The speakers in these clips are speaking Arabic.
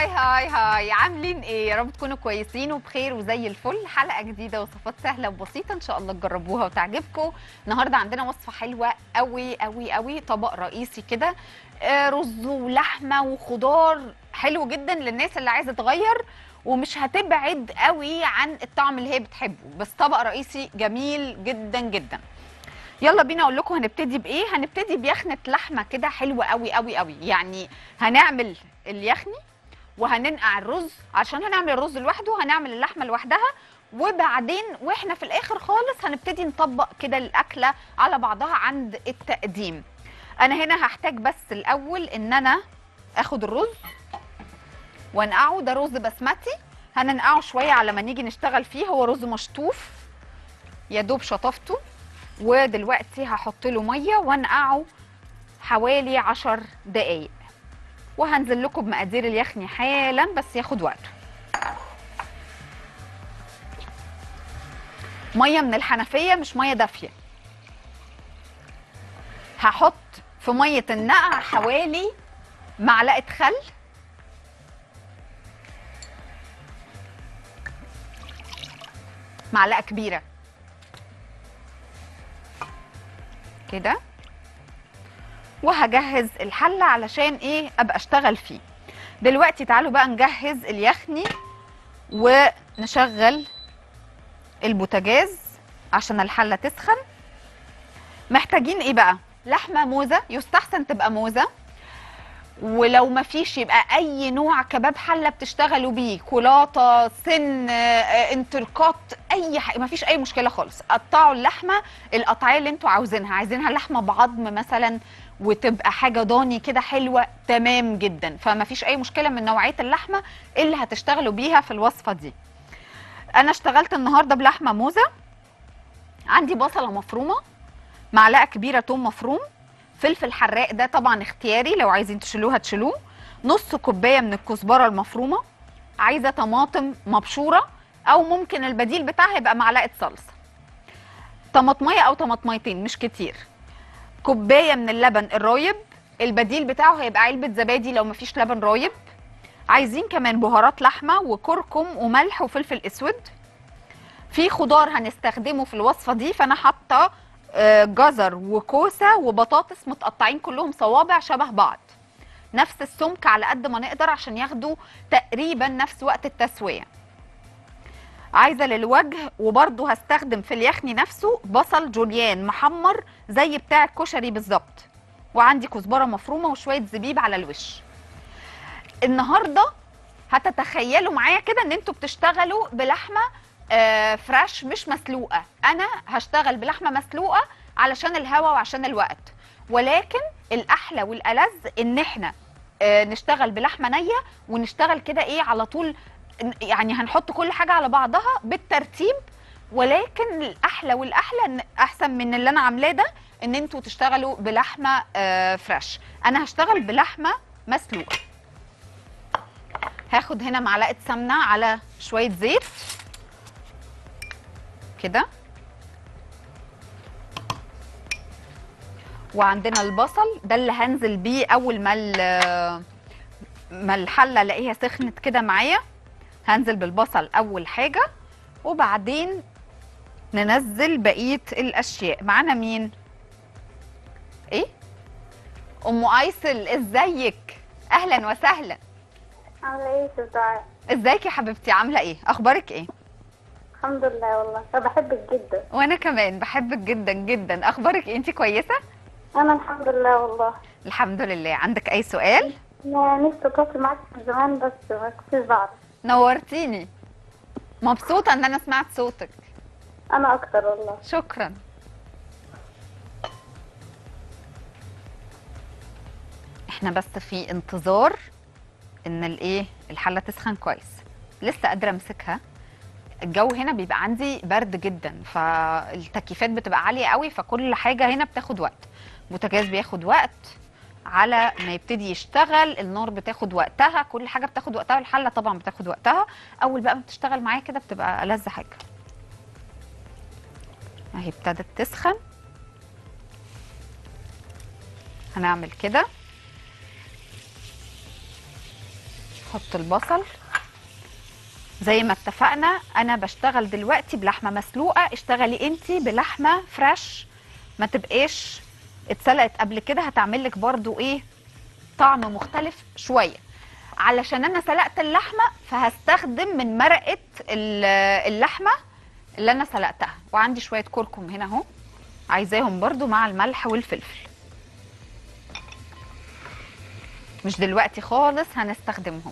هاي عاملين ايه؟ يا رب تكونوا كويسين وبخير وزي الفل. حلقه جديده وصفات سهله وبسيطه ان شاء الله تجربوها وتعجبكم. النهارده عندنا وصفه حلوه قوي قوي قوي، طبق رئيسي كده، رز ولحمه وخضار، حلو جدا للناس اللي عايزه تغير ومش هتبعد قوي عن الطعم اللي هي بتحبه، بس طبق رئيسي جميل جدا جدا. يلا بينا اقول لكم هنبتدي بايه. هنبتدي بيخنه لحمه كده حلوه قوي قوي قوي، يعني هنعمل اليخني وهننقع الرز، عشان هنعمل الرز لوحده هنعمل اللحمه لوحدها، وبعدين واحنا في الاخر خالص هنبتدي نطبق كده الاكله على بعضها عند التقديم. انا هنا هحتاج بس الاول ان انا اخد الرز وانقعه. ده رز بسمتي، هننقعه شويه على ما نيجي نشتغل فيه. هو رز مشطوف يا دوب شطفته، ودلوقتي هحط له ميه وانقعه حوالي 10 دقايق، وهنزل لكم بمقادير اليخني حالا بس ياخد وقته. ميه من الحنفيه مش ميه دافيه. هحط في ميه النقع حوالي معلقه خل، معلقه كبيره كده، وهجهز الحله علشان ايه ابقى اشتغل فيه. دلوقتي تعالوا بقى نجهز اليخني ونشغل البوتاجاز عشان الحله تسخن. محتاجين ايه بقى؟ لحمه موزه، يستحسن تبقى موزه، ولو ما فيش يبقى اي نوع كباب حله بتشتغلوا بيه، كولاطه، سن، انتركوت، اي حاجه، ما فيش اي مشكله خالص. قطعوا اللحمه القطعيه اللي انتوا عاوزينها. عايزينها لحمه بعظم مثلا وتبقى حاجه ضاني كده حلوه، تمام جدا، فما فيش اي مشكله من نوعيه اللحمه اللي هتشتغلوا بيها في الوصفه دي. انا اشتغلت النهارده بلحمه موزه. عندي بصله مفرومه، معلقه كبيره توم مفروم، فلفل حراق ده طبعا اختياري، لو عايزين تشيلوه هتشيلوه، نص كوبايه من الكزبره المفرومه، عايزه طماطم مبشوره او ممكن البديل بتاعها يبقى معلقه صلصه، طماطميه او طماطميتين مش كتير، كوبايه من اللبن الرايب، البديل بتاعه هيبقى علبه زبادي لو مفيش لبن رايب. عايزين كمان بهارات لحمه وكركم وملح وفلفل اسود. في خضار هنستخدمه في الوصفه دي، فانا حاطه جزر وكوسه وبطاطس متقطعين كلهم صوابع شبه بعض، نفس السمك على قد ما نقدر عشان ياخدوا تقريبا نفس وقت التسويه. عايزه للوجه وبرده هستخدم في اليخني نفسه بصل جوليان محمر زي بتاع الكشري بالظبط، وعندي كزبره مفرومه وشويه زبيب على الوش. النهارده هتتخيلوا معايا كده ان انتوا بتشتغلوا بلحمه فريش مش مسلوقه. انا هشتغل بلحمه مسلوقه علشان الهوا وعشان الوقت، ولكن الاحلى والالذ ان احنا نشتغل بلحمه نيه ونشتغل كده ايه على طول، يعني هنحط كل حاجه على بعضها بالترتيب. ولكن الاحلى والاحلى إن احسن من اللي انا عاملاه ده ان انتوا تشتغلوا بلحمه فريش. انا هشتغل بلحمه مسلوقه. هاخد هنا معلقه سمنه على شويه زيت كده، وعندنا البصل ده اللي هنزل بيه اول ما الحله الاقيها سخنت كده معايا. هنزل بالبصل اول حاجه، وبعدين ننزل بقيه الاشياء. معانا مين؟ ايه؟ ام ايسل، ازيك؟ اهلا وسهلا. عاملة ايه يا دعاء؟ ازيك يا حبيبتي؟ عامله ايه؟ اخبارك ايه؟ الحمد لله، والله انا بحبك جدا. وانا كمان بحبك جدا جدا. اخبارك ايه؟ انت كويسه؟ انا الحمد لله والله. الحمد لله. عندك اي سؤال؟ انا نفسي اتواصل معاك من زمان بس ما كنتش بعرف. نورتيني، مبسوطه ان انا سمعت صوتك. انا اكتر والله. شكرا. احنا بس في انتظار ان الحله تسخن كويس. لسه قادره امسكها. الجو هنا بيبقى عندي برد جدا، فالتكييفات بتبقى عاليه قوي، فكل حاجه هنا بتاخد وقت. البوتاجاز بياخد وقت على ما يبتدي يشتغل، النار بتاخد وقتها، كل حاجه بتاخد وقتها، والحله طبعا بتاخد وقتها. اول بقى ما بتشتغل معايا كده بتبقى ألذ حاجه. اهي ابتدت تسخن. هنعمل كده حط البصل زي ما اتفقنا. انا بشتغل دلوقتي بلحمه مسلوقه، اشتغلي انتي بلحمه فريش ما تبقاش اتسلقت قبل كده، هتعمل لك برضو ايه طعم مختلف شويه. علشان انا سلقت اللحمه فهستخدم من مرقه اللحمه اللي انا سلقتها، وعندي شويه كركم هنا اهو عايزاهم برضو مع الملح والفلفل. مش دلوقتي خالص هنستخدمهم.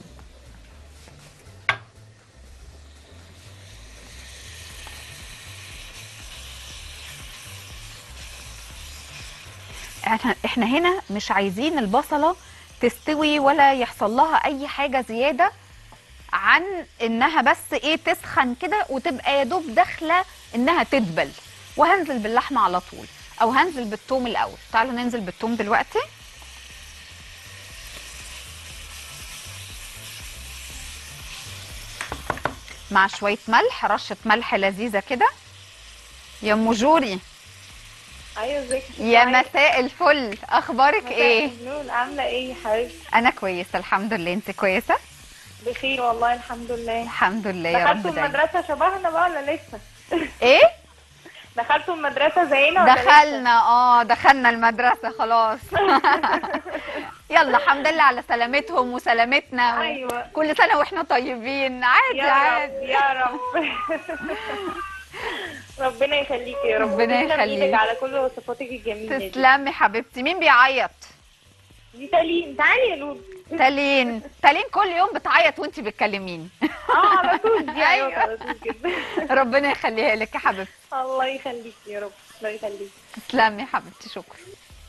احنا هنا مش عايزين البصله تستوي ولا يحصل لها اي حاجه زياده عن انها بس ايه تسخن كده وتبقى يا دوب داخله انها تدبل. وهنزل باللحمه على طول او هنزل بالثوم الاول. تعالوا ننزل بالثوم دلوقتي. مع شويه ملح، رشه ملح لذيذه كده. يا ام جوري، ايوه ازيك يا مساء الفل، اخبارك ايه؟ نور، عامله ايه يا حبيبتي؟ انا كويسه الحمد لله، انت كويسه؟ بخير والله الحمد لله. الحمد لله يا رب دخلتوا دايما. المدرسه شبهنا بقى ولا لسه؟ ايه؟ دخلتوا المدرسه زينا ولا دخلنا المدرسه خلاص. يلا الحمد لله على سلامتهم وسلامتنا ايوه كل سنه واحنا طيبين. عادي يا عادي رب يا رب. ربنا يخليكي يا رب. ربنا وتسلم يخليك. ايدك على كل وصفاتك الجميله دي. تسلمي حبيبتي. مين بيعيط؟ دي تالين، تعالي يا لولو. تالين كل يوم بتعيط وانتي بتكلميني. على طول دي عيوط أيوة. على طول كده. ربنا يخليها لك يا حبيبتي. الله يخليكي يا رب، الله يخليكي. تسلمي يا حبيبتي، شكرا.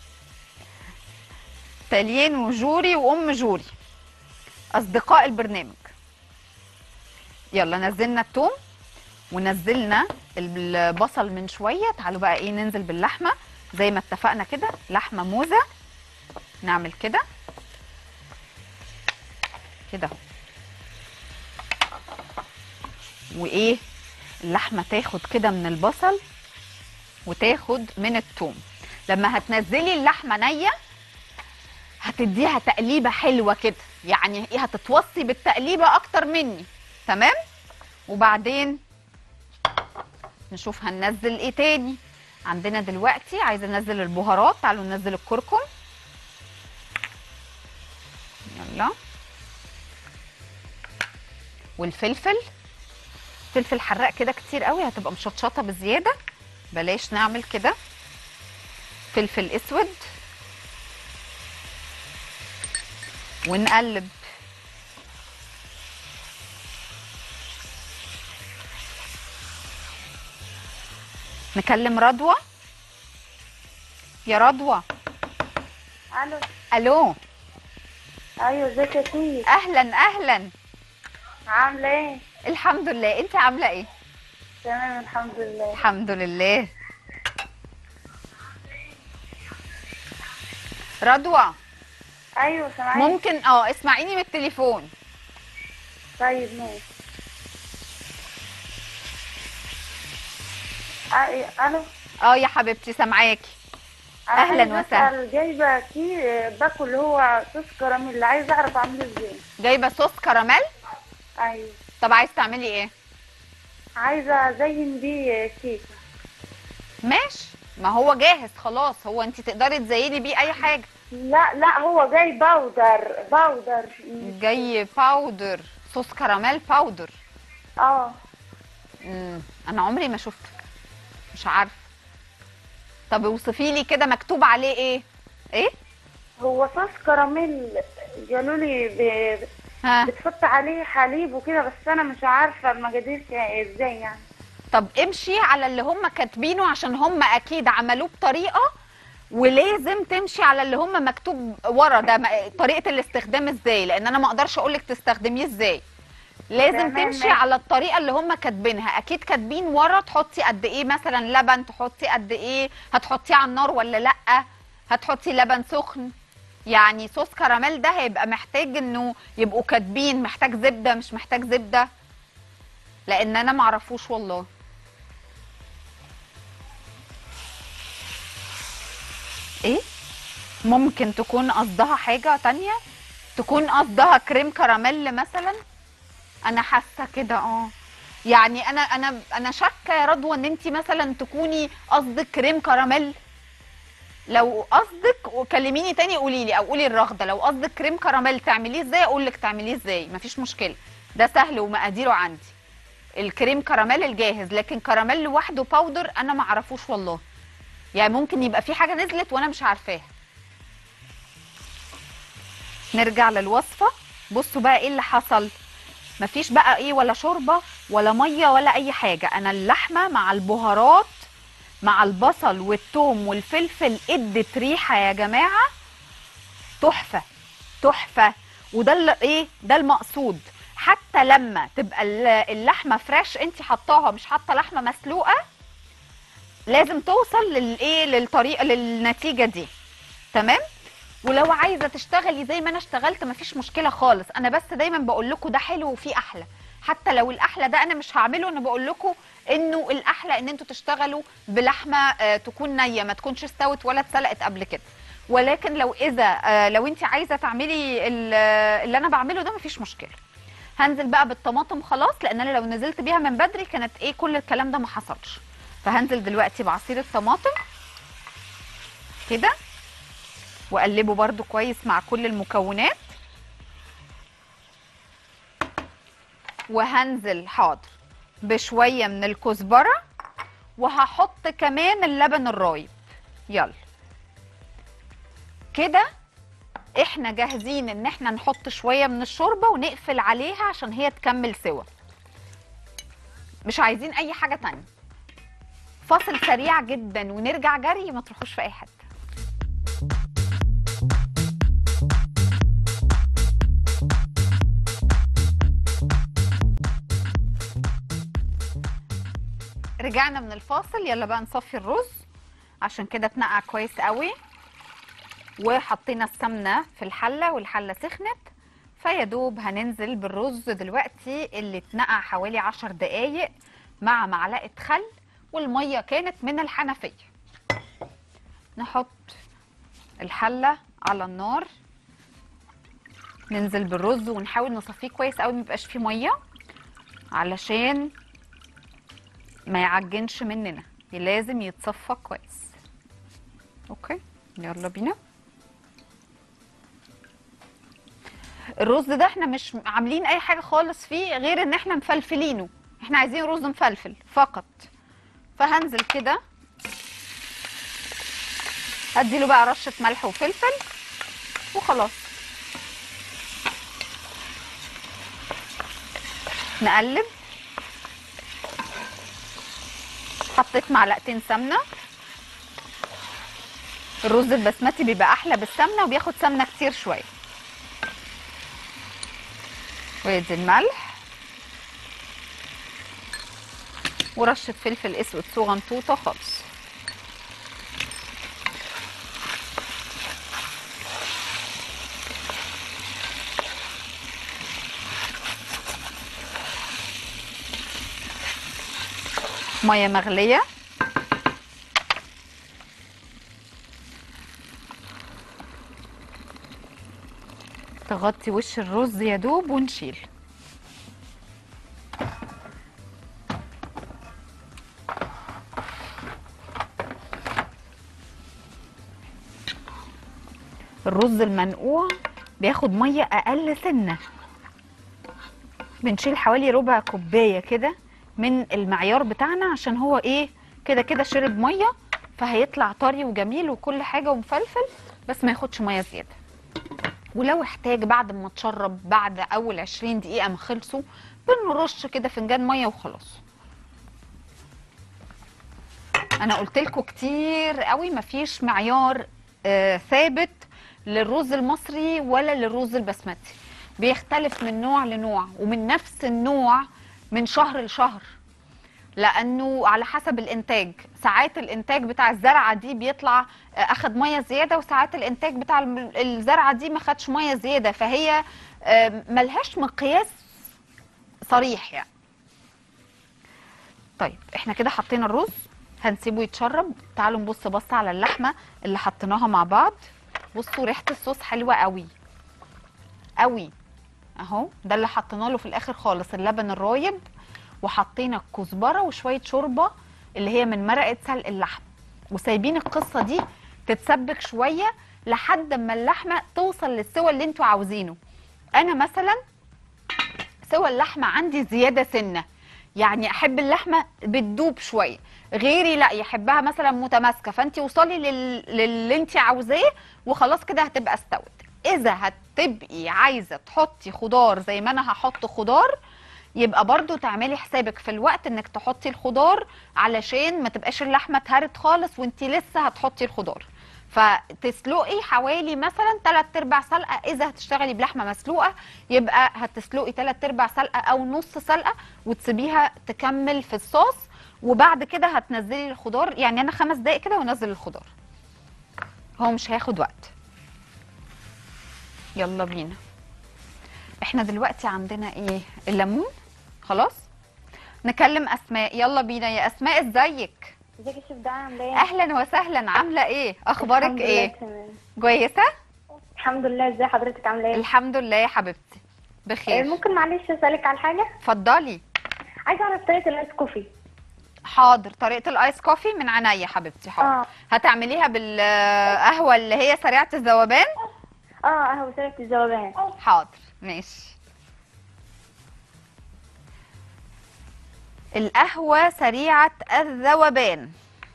تالين وجوري وام جوري اصدقاء البرنامج. يلا نزلنا الثوم ونزلنا البصل من شويه. تعالوا بقى ايه ننزل باللحمه زي ما اتفقنا كده. لحمه موزه نعمل كده كده اهو، وايه اللحمه تاخد كده من البصل وتاخد من الثوم. لما هتنزلي اللحمه نيه هتديها تقليبه حلوه كده، يعني ايه هتتوصي بالتقليبه اكتر مني. تمام. وبعدين نشوف هننزل ايه تاني. عندنا دلوقتي عايزه انزل البهارات. تعالوا ننزل الكركم. يلا. والفلفل، فلفل حراق كده كتير قوي هتبقى مشطشطه بزياده، بلاش نعمل كده. فلفل اسود ونقلب. نكلم رضوى. يا رضوى. الو. الو. ايوه ازيك يا سيدي؟ اهلا اهلا. عامله ايه؟ الحمد لله، انت عامله ايه؟ تمام الحمد لله. الحمد لله. رضوى ايوه سامعاك. ممكن اسمعيني من التليفون. طيب ماشي. الو. يا حبيبتي سامعاكي. أنا أهلاً عايزة وسهلاً. أسأل، جايبه باكل اللي هو صوص كراميل، عايزه اعرف اعمله ازاي. جايبه صوص كراميل؟ ايوه. طب عايز تعملي ايه؟ عايزه ازين بيه كيكه. ماشي، ما هو جاهز خلاص. هو انت تقدري تزيني بيه اي حاجه. لا هو جاي باودر. جاي باودر، صوص كراميل باودر. اه. انا عمري ما شفته، مش عارفه. طب اوصفي لي كده مكتوب عليه ايه؟ هو صوص كراميل، قالوا لي ها. بتحط عليه حليب وكده، بس انا مش عارفه المقادير ازاي يعني. طب امشي على اللي هم كاتبينه عشان هم اكيد عملوه بطريقه، ولازم تمشي على اللي هم مكتوب ورا ده طريقه الاستخدام ازاي، لان انا ما اقدرش اقول لك تستخدميه ازاي. لازم تمام، تمشي ماشي. على الطريقه اللي هم كاتبينها. اكيد كاتبين ورا تحطي قد ايه مثلا لبن، تحطي قد ايه، هتحطيه على النار ولا لا، هتحطي لبن سخن. يعني صوص كراميل ده هيبقى محتاج انه يبقوا كاتبين محتاج زبده مش محتاج زبده، لان انا معرفوش والله. ايه ممكن تكون قصدها حاجه تانية. تكون قصدها كريم كراميل مثلا. انا حاسه كده يعني انا شاكه يا رضوى ان انت مثلا تكوني قصدك كريم كراميل. لو قصدك كلميني تاني قولي لي، او قولي الرغده لو قصدك كريم كراميل تعمليه ازاي اقول لك تعمليه ازاي، مفيش مشكله، ده سهل ومقاديره عندي. الكريم كراميل الجاهز، لكن كراميل لوحده باودر انا ما اعرفوش والله، يعني ممكن يبقى في حاجه نزلت وانا مش عارفاها. نرجع للوصفه. بصوا بقى ايه اللي حصل. مفيش بقى ايه ولا شوربه ولا ميه ولا اي حاجه، انا اللحمه مع البهارات مع البصل والثوم والفلفل ادت ريحه يا جماعه تحفه تحفه. وده ايه ده المقصود. حتى لما تبقى اللحمه فريش انت حطاها مش حاطه لحمه مسلوقه، لازم توصل للايه للطريقه للنتيجه دي. تمام. ولو عايزه تشتغلي زي ما انا اشتغلت مفيش مشكله خالص، انا بس دايما بقول لكم ده حلو وفي احلى. حتى لو الاحلى ده انا مش هعمله، انا بقول لكم انه الاحلى ان انتوا تشتغلوا بلحمه تكون نيه ما تكونش استوت ولا اتسلقت قبل كده. ولكن لو انت عايزه تعملي اللي انا بعمله ده مفيش مشكله. هنزل بقى بالطماطم خلاص، لان انا لو نزلت بيها من بدري كانت ايه كل الكلام ده ما حصلش. فهنزل دلوقتي بعصير الطماطم كده واقلبه برده كويس مع كل المكونات. وهنزل حاضر بشويه من الكزبره، وهحط كمان اللبن الرايب. يلا كده احنا جاهزين ان احنا نحط شويه من الشوربه ونقفل عليها عشان هي تكمل سوا. مش عايزين اي حاجه تانية. فاصل سريع جدا ونرجع جري، ما تروحوش في اي حته. رجعنا من الفاصل، يلا بقى نصفي الرز عشان كده اتنقع كويس قوي. وحطينا السمنه في الحله والحله سخنت، فيا دوب هننزل بالرز دلوقتي اللي اتنقع حوالي 10 دقايق مع معلقه خل، والميه كانت من الحنفيه. نحط الحله على النار، ننزل بالرز ونحاول نصفيه كويس قوي ميبقاش فيه ميه علشان ما يعجنش مننا، لازم يتصفى كويس. اوكي يلا بينا. الرز ده احنا مش عاملين اي حاجه خالص فيه غير ان احنا مفلفلينه، احنا عايزين رز مفلفل فقط. فهنزل كده هديله بقى رشه ملح وفلفل وخلاص. نقلب. حطيت معلقتين سمنه. الرز البسمتي بيبقى احلى بالسمنه وبياخد سمنه كتير شويه. وادي الملح ورشه فلفل اسود صغنطوطه خالص. ميه مغليه. تغطي وش الرز يا دوب ونشيل. الرز المنقوع بياخد ميه اقل سنه، بنشيل حوالي ربع كوبايه كده من المعيار بتاعنا عشان هو ايه كده كده شرب ميه، فهيطلع طري وجميل وكل حاجه ومفلفل، بس ما ياخدش ميه زياده. ولو احتاج بعد ما تشرب بعد اول 20 دقيقه ما خلصوا بنرش كده فنجان ميه وخلاص. انا قلت لكم كتير قوي مفيش معيار ثابت للرز المصري ولا للرز البسمتي، بيختلف من نوع لنوع ومن نفس النوع من شهر لشهر، لانه على حسب الانتاج. ساعات الانتاج بتاع الزرعه دي بيطلع اخد ميه زياده، وساعات الانتاج بتاع الزرعه دي ما خدش ميه زياده، فهي ملهاش مقياس صريح يعني. طيب احنا كده حطينا الرز هنسيبه يتشرب. تعالوا نبص بص على اللحمه اللي حطيناها مع بعض. بصوا ريحه الصوص حلوه قوي قوي. اهو ده اللي حطينا له في الاخر خالص، اللبن الرايب، وحطينا الكزبره وشويه شوربه اللي هي من مرقه سلق اللحم، وسايبين القصه دي تتسبك شويه لحد ما اللحمه توصل للسوى اللي انتوا عاوزينه. انا مثلا سوى اللحمه عندي زياده سنه، يعني احب اللحمه بتدوب شويه، غيري لا يحبها مثلا متماسكه، فانت وصلي للي انت عاوزاه وخلاص كده هتبقى استوت. اذا هتبقي عايزه تحطي خضار زي ما انا هحط خضار، يبقى برضو تعملي حسابك في الوقت انك تحطي الخضار علشان ما تبقاش اللحمه اتهرت خالص وانت لسه هتحطي الخضار. فتسلقي حوالي مثلا 3/4 سلقه، اذا هتشتغلي بلحمه مسلوقه يبقى هتسلقي 3/4 سلقه او نص سلقه وتسيبيها تكمل في الصوص، وبعد كده هتنزلي الخضار. يعني انا 5 دقايق كده وانزل الخضار، هو مش هياخد وقت. يلا بينا. احنا دلوقتي عندنا ايه؟ الليمون. خلاص نكلم اسماء. يلا بينا يا اسماء، ازيك؟ ازيك يا شيف دعاء، عامله ايه؟ اهلا وسهلا، عامله ايه؟ اخبارك الحمد لله ايه؟ تمام. كويسه الحمد لله. ازي حضرتك، عامله ايه؟ الحمد لله يا حبيبتي بخير. ممكن معلش اسالك على حاجه؟ اتفضلي. عايزه اعرف طريقه الايس كوفي. حاضر، طريقه الايس كوفي من عينيا حبيبتي. حاضر. هتعمليها بالقهوه اللي هي سريعه الذوبان؟ قهوه سلقه الذوبان. حاضر ماشي. القهوه سريعه الذوبان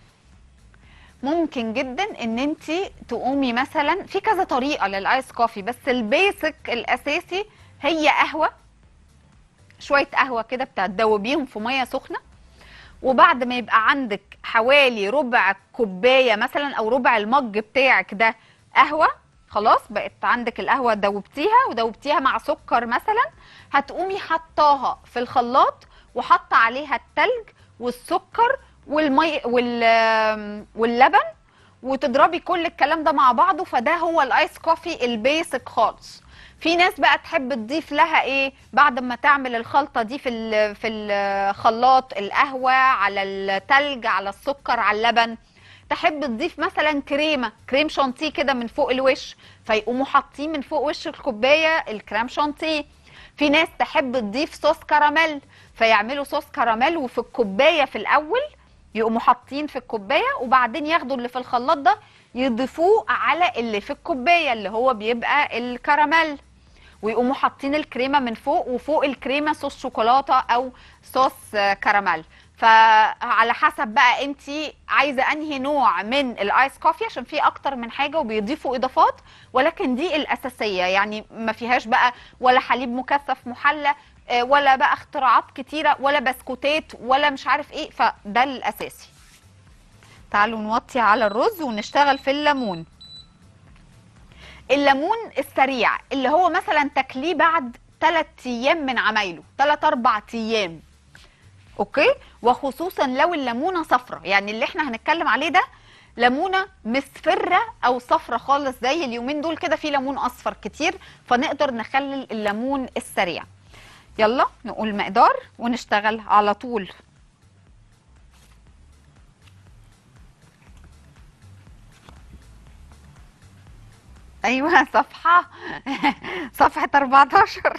ممكن جدا ان انت تقومي مثلا في كذا طريقه للايس كوفي، بس البيسك الاساسي هي قهوه، شويه قهوه كده بتدوبيهم في ميه سخنه، وبعد ما يبقى عندك حوالي ربع كوبايه مثلا او ربع المج بتاعك ده قهوه، خلاص بقت عندك القهوه ودوبتيها مع سكر مثلا، هتقومي حطاها في الخلاط وحط عليها التلج والسكر والمي واللبن، وتضربي كل الكلام ده مع بعضه، فده هو الايس كوفي البيسك خالص. في ناس بقى تحب تضيف لها ايه بعد ما تعمل الخلطه دي في الخلاط، القهوه على التلج على السكر على اللبن، تحب تضيف مثلا كريم شانتيه كده من فوق الوش، فيقوموا حاطين من فوق وش الكوبايه الكريم شانتيه. في ناس تحب تضيف صوص كراميل، فيعملوا صوص كراميل وفي الكوبايه في الاول يقوموا حاطين في الكوبايه، وبعدين ياخدوا اللي في الخلاط ده يضيفوه على اللي في الكوبايه اللي هو بيبقى الكراميل، ويقوموا حاطين الكريمه من فوق، وفوق الكريمه صوص شوكولاته او صوص كراميل. فعلى حسب بقى انت عايزه انهي نوع من الايس كوفي، عشان في اكتر من حاجه وبيضيفوا اضافات، ولكن دي الاساسيه، يعني ما فيهاش بقى ولا حليب مكثف محلى ولا بقى اختراعات كتيره ولا بسكوتات ولا مش عارف ايه، فده الاساسي. تعالوا نوطي على الرز ونشتغل في الليمون. الليمون السريع اللي هو مثلا تاكليه بعد 3 ايام من عمايله، 3-4 ايام، اوكي؟ وخصوصا لو الليمونه صفرة، يعني اللي احنا هنتكلم عليه ده ليمونه مصفره او صفرة خالص، زي اليومين دول كده في ليمون اصفر كتير، فنقدر نخلي الليمون السريع. يلا نقول مقدار ونشتغل على طول. ايوه صفحه 14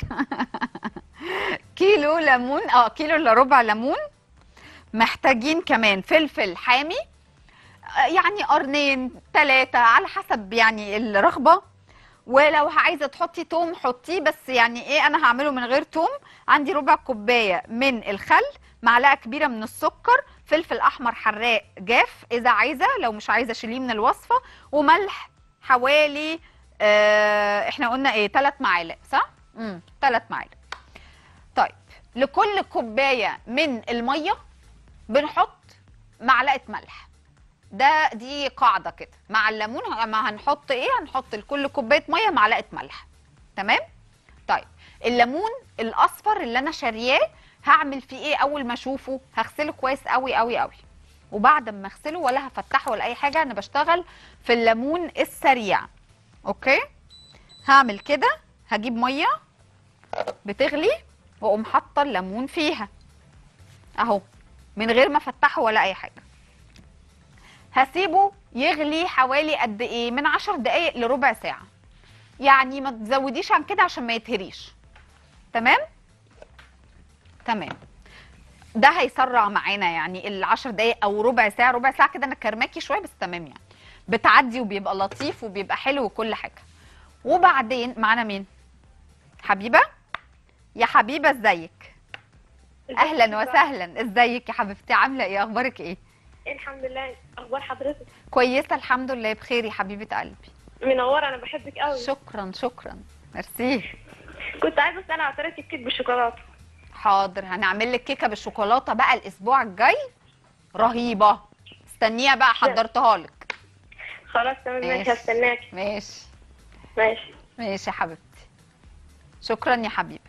كيلو ليمون، كيلو الا ربع ليمون. محتاجين كمان فلفل حامي، يعني قرنين 3 على حسب يعني الرغبه، ولو عايزه تحطي توم حطيه، بس يعني ايه انا هعمله من غير توم. عندي ربع كوبايه من الخل، معلقه كبيره من السكر، فلفل احمر حراق جاف اذا عايزه، لو مش عايزه شيليه من الوصفه، وملح حوالي احنا قلنا ايه 3 معالق صح؟ 3 معالق. طيب لكل كوبايه من الميه بنحط معلقه ملح، دي قاعده كده مع الليمون. ما هنحط ايه؟ هنحط لكل كوبايه ميه معلقه ملح. تمام. طيب الليمون الاصفر اللي انا شارياه هعمل فيه ايه؟ اول ما اشوفه هغسله كويس قوي قوي قوي، وبعد ما اغسله ولا هفتحه ولا اي حاجه، انا بشتغل في الليمون السريع. اوكي، هعمل كده، هجيب ميه بتغلي واقوم حاطه الليمون فيها اهو من غير ما افتحه ولا اي حاجه. هسيبه يغلي حوالي قد ايه؟ من 10 دقايق لربع ساعه. يعني ما تزوديش عن كده عشان ما يتهريش. تمام تمام. ده هيسرع معانا يعني ال10 دقايق او ربع ساعه. ربع ساعه كده انا كرماكي شويه بس تمام يعني، بتعدي وبيبقى لطيف وبيبقى حلو وكل حاجه. وبعدين معانا مين؟ حبيبه. يا حبيبه ازيك؟ اهلا وسهلا. ازيك يا حبيبتي؟ عامله ايه؟ اخبارك ايه؟ الحمد لله. اخبار حضرتك؟ كويسه الحمد لله بخير يا حبيبه قلبي. منوره، انا بحبك قوي. شكرا شكرا ميرسي. كنت عايزه اسال على طريقه الكيك بالشوكولاته. حاضر، هنعمل لك كيكه بالشوكولاته بقى الاسبوع الجاي، رهيبه. استنيها بقى، حضرتها لك. خلاص تمام ماشي، ماشي. هستناكي. ماشي ماشي ماشي يا حبيبتي. شكرا يا حبيبه.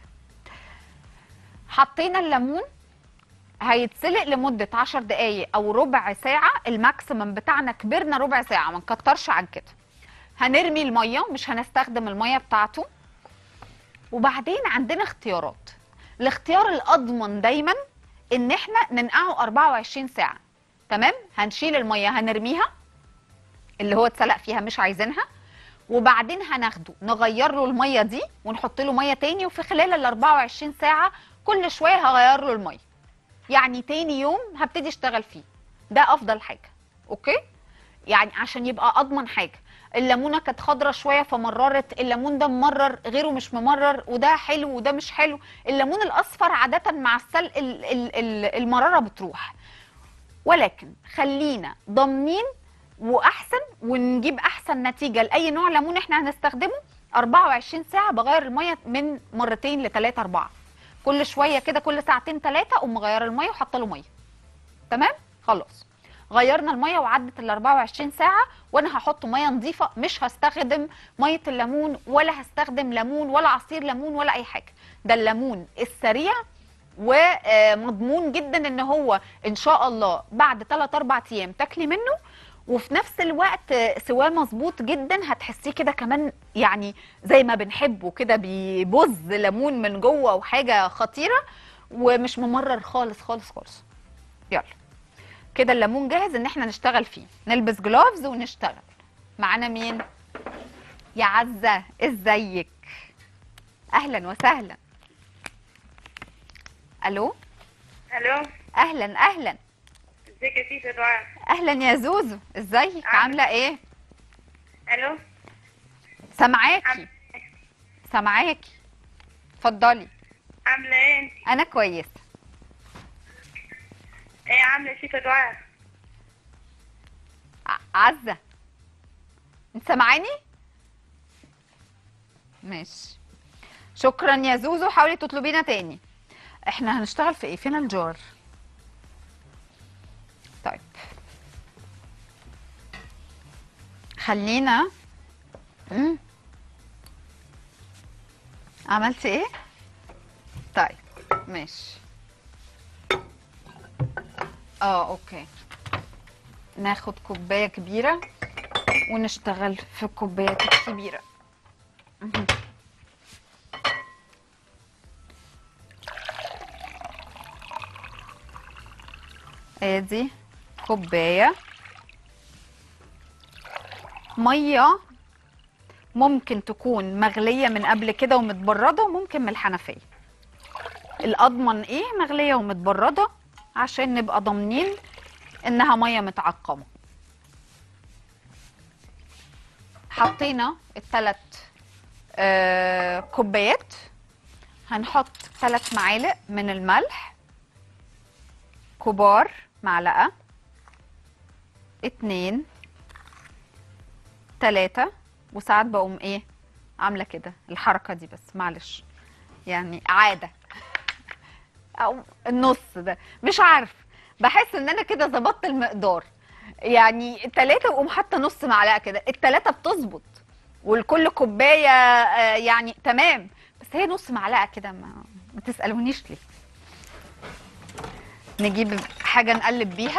حطينا الليمون، هيتسلق لمده 10 دقايق او ربع ساعه. الماكسيمم بتاعنا كبرنا ربع ساعه، ما نكترش عن كده. هنرمي الميه، مش هنستخدم الميه بتاعته. وبعدين عندنا اختيارات. الاختيار الاضمن دايما ان احنا ننقعه 24 ساعه. تمام. هنشيل الميه هنرميها اللي هو اتسلق فيها، مش عايزينها. وبعدين هناخده نغير له الميه دي ونحط له ميه تاني، وفي خلال ال 24 ساعه كل شويه هغير له الميه. يعني تاني يوم هبتدي اشتغل فيه. ده افضل حاجه. اوكي، يعني عشان يبقى اضمن حاجه. الليمونه كانت خضره شويه فمررت، الليمون ده ممرر غيره مش ممرر، وده حلو وده مش حلو. الليمون الاصفر عاده مع السلق المراره بتروح. ولكن خلينا ضامنين واحسن ونجيب احسن نتيجه لاي نوع ليمون احنا هنستخدمه. 24 ساعه بغير الميه من مرتين لثلاثه 4. كل شويه كده، كل ساعتين 3 اقوم مغيره الميه وحاطه له ميه. تمام. خلاص غيرنا الميه وعدت ال 24 ساعه، وانا هحط ميه نظيفه. مش هستخدم ميه الليمون ولا هستخدم ليمون ولا عصير ليمون ولا اي حاجه. ده الليمون السريع ومضمون جدا ان هو ان شاء الله بعد 3 4 ايام تاكلي منه. وفي نفس الوقت سواه مظبوط جدا، هتحسيه كده كمان يعني زي ما بنحبه كده، بيبز ليمون من جوه وحاجه خطيره، ومش ممرر خالص خالص خالص. يلا كده الليمون جاهز ان احنا نشتغل فيه. نلبس جلوفز ونشتغل. معانا مين؟ يا عزة ازيك؟ اهلا وسهلا. الو. الو. اهلا اهلا. ازيك يا تيتا دعاء؟ اهلا يا زوزو، ازيك؟ عامله ايه؟ الو. سامعاكي سامعاكي. اتفضلي. عامله ايه انت؟ انا كويسه. ايه عامله يا تيتا دعاء؟ عزه انت سامعاني؟ ماشي. شكرا يا زوزو، حاولي تطلبينا تاني. احنا هنشتغل في ايه؟ فين الجار؟ طيب خلينا عملتي ايه؟ طيب ماشي. اوكي. ناخد كوبايه كبيره ونشتغل في الكوبايات الكبيره. ادي كوبايه ميه، ممكن تكون مغليه من قبل كده ومتبرده، وممكن من الحنفيه. الاضمن ايه؟ مغليه ومتبرده، عشان نبقى ضامنين انها ميه متعقمه. حطينا ال3 كوبايات. هنحط 3 معالق من الملح كبار، معلقه 2 3. وساعات بقوم ايه عامله كده الحركه دي، بس معلش يعني عاده. او النص ده مش عارف، بحس ان انا كده ظبطت المقدار. يعني 3 واقوم حاطه نص معلقه كده، ال3 بتظبط والكل كوبايه يعني تمام. بس هي نص معلقه كده، ما تسالونيش ليه. نجيب حاجه نقلب بيها،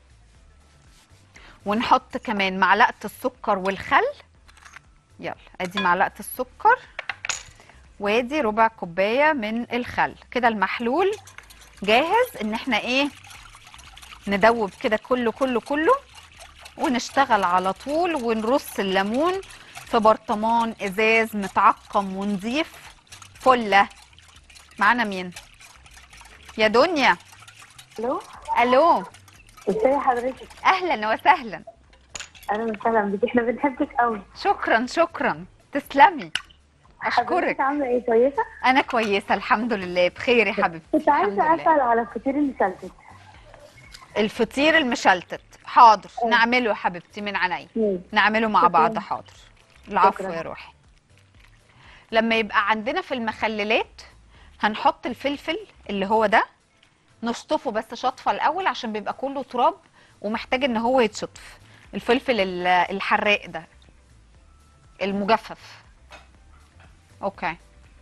ونحط كمان معلقه السكر والخل. يلا ادي معلقه السكر وادي ربع كوبايه من الخل. كده المحلول جاهز ان احنا ايه ندوب كده كله كله كله، ونشتغل على طول ونرص الليمون في برطمان ازاز متعقم ونضيف. فله. معانا مين؟ يا دنيا. الو، الو. ازي حضرتك؟ اهلا وسهلا. اهلا وسهلا بيكي، احنا بنحبك قوي. شكرا شكرا، تسلمي. اشكرك. حضرتك عامله ايه؟ كويسه؟ انا كويسه الحمد لله، بخير يا حبيبتي. كنت الحمد عايزه لله. اسال على الفطير المشلتت. الفطير المشلتت حاضر، نعمله يا حبيبتي من عينيا. نعمله مع شكراً. بعض حاضر. العفو شكراً. يا روحي. لما يبقى عندنا في المخللات هنحط الفلفل اللي هو ده، نشطفه بس شطفه الاول عشان بيبقى كله تراب ومحتاج ان هو يتشطف. الفلفل الحراق ده المجفف. اوكي،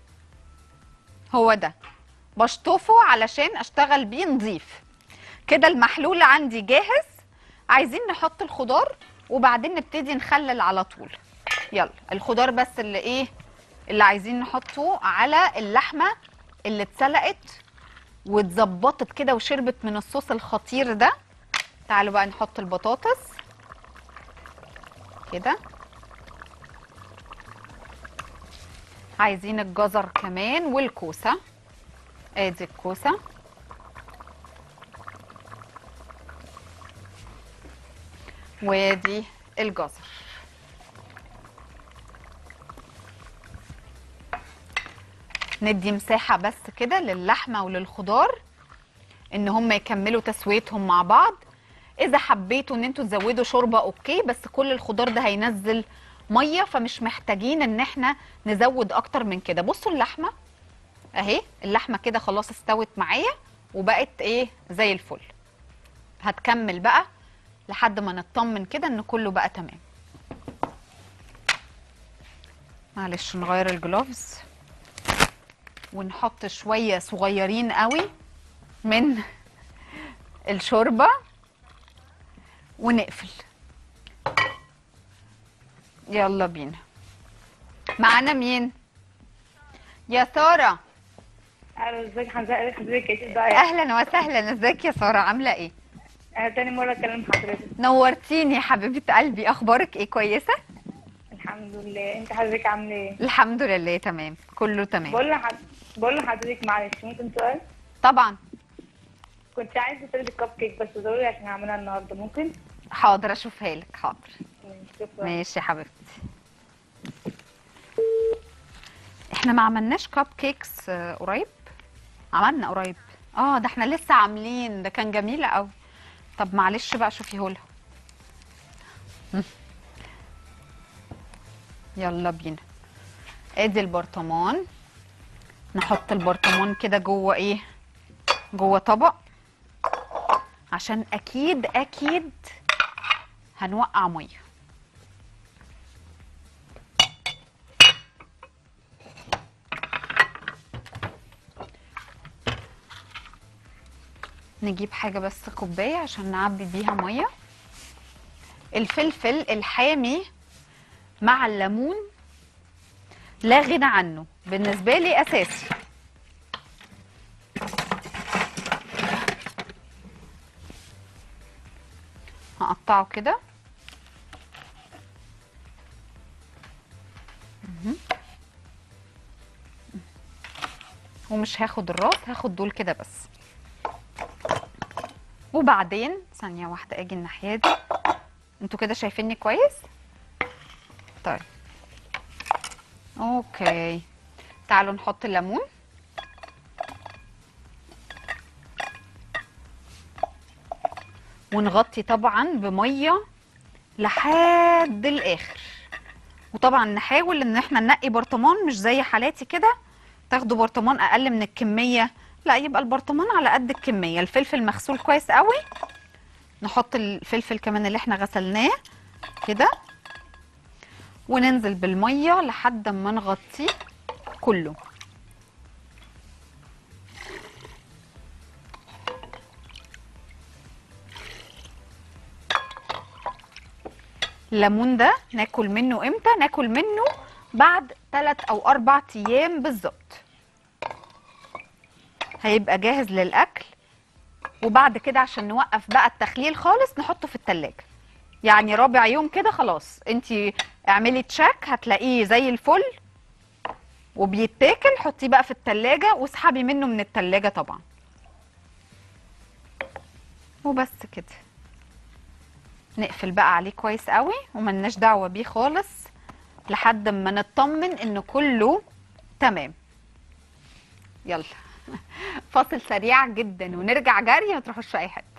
هو ده بشطفه علشان اشتغل بيه نضيف. كده المحلول عندي جاهز. عايزين نحط الخضار وبعدين نبتدي نخلل على طول. يلا الخضار بس اللي عايزين نحطه على اللحمه اللي اتسلقت واتظبطت كده وشربت من الصوص الخطير ده. تعالوا بقى نحط البطاطس كده. عايزين الجزر كمان والكوسه. ادي الكوسه وادي الجزر. ندي مساحه بس كده للحمه وللخضار ان هم يكملوا تسويتهم مع بعض. اذا حبيتوا ان انتوا تزودوا شوربه اوكي، بس كل الخضار ده هينزل ميه فمش محتاجين ان احنا نزود اكتر من كده. بصوا اللحمه اهي، اللحمه كده خلاص استوت معايا وبقت زي الفل. هتكمل بقى لحد ما نطمن كده ان كله بقى تمام. معلش نغير الجلوفز ونحط شويه صغيرين قوي من الشوربه ونقفل. يلا بينا. معانا مين؟ يا ساره. الو، ازيك حضرتك يا ضايع؟ اهلا وسهلا، ازيك يا ساره، عامله ايه؟ انا تاني مره اكلم حضرتك. نورتيني يا حبيبه قلبي. اخبارك ايه؟ كويسه الحمد لله، انت حضرتك عامله ايه؟ الحمد لله تمام، كله تمام. بقول لحضرتك معلش ممكن سؤال؟ طبعا. كنت عايزه طريقه الكب كيك بس ضروري عشان اعملها النهارده، ممكن؟ حاضر اشوفها لك. حاضر. شكرا. ماشي يا حبيبتي. احنا ما عملناش كاب كيكس قريب. عملنا قريب. ده احنا لسه عاملين، ده كان جميل قوي. طب معلش بقى شوفيه لها. يلا بينا. ادي البرطمان. نحط البرطمان كده جوه جوه طبق عشان اكيد اكيد هنوقع ميه. نجيب حاجه بس كوبايه عشان نعبي بيها ميه. الفلفل الحامي مع الليمون لا غنى عنه، بالنسبه لي اساسي. هقطعه كده. ومش هاخد الراس، هاخد دول كده بس. وبعدين ثانيه واحده اجي الناحيه دي. انتوا كده شايفيني كويس؟ طيب اوكي. تعالوا نحط الليمون. ونغطي طبعا بميه لحد الاخر. وطبعا نحاول ان احنا ننقي برطمان مش زي حالاتي كده تاخدوا برطمان اقل من الكميه، لا يبقى البرطمان على قد الكميه. الفلفل مغسول كويس قوي. نحط الفلفل كمان اللي احنا غسلناه كده وننزل بالميه لحد ما نغطيه كله. الليمون ده ناكل منه امتى؟ ناكل منه بعد 3 أو 4 ايام بالظبط. هيبقى جاهز للاكل. وبعد كده عشان نوقف بقى التخليل خالص نحطه في التلاجة. يعني رابع يوم كده خلاص انت اعملي تشيك هتلاقيه زي الفل وبيتاكل. حطيه بقى في التلاجة واسحبي منه من التلاجة طبعا. وبس كده، نقفل بقى عليه كويس قوي وملناش دعوة بيه خالص لحد ما نطمن ان كله تمام. يلا فاصل سريع جدا ونرجع جري، ما تروحوش في اي حته.